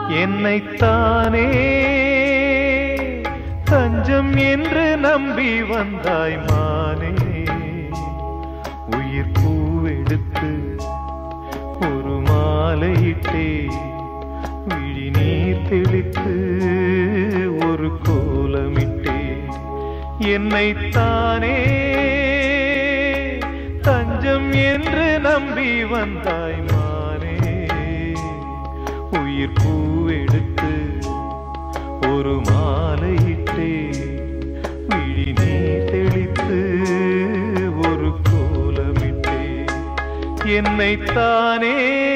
என்னைத்தானே தஞ்சம் என்று நம்பி வந்தாய் மானே. உயிர் பூவெடுத்து ஒரு மாலையிட்டே விழி நீர் தெளித்து ஒரு கோலமிட்டே. என்னைத்தானே தஞ்சம் என்று நம்பி வந்தாய் மானே. உயிர் பூவெடுத்து ஒரு மாலையிட்டே விழி நீர் தெளித்து ஒரு கோலமிட்டே. என்னைத்தானே